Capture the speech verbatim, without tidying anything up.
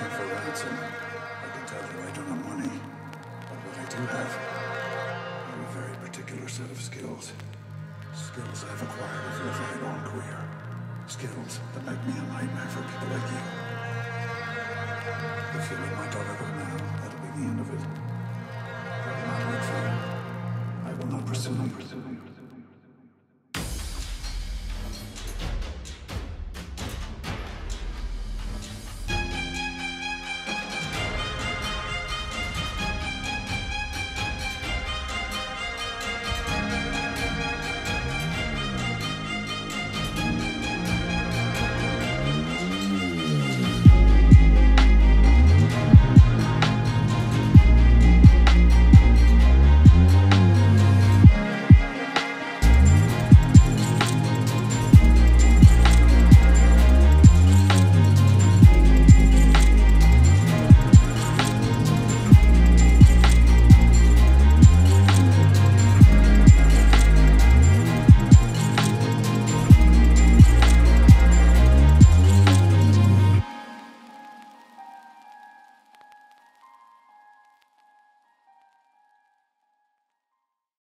me for ransom, I can tell you I don't have money. But what I do have are a very particular set of skills. Skills I've acquired over a very long career. Skills that make me a nightmare for people like you.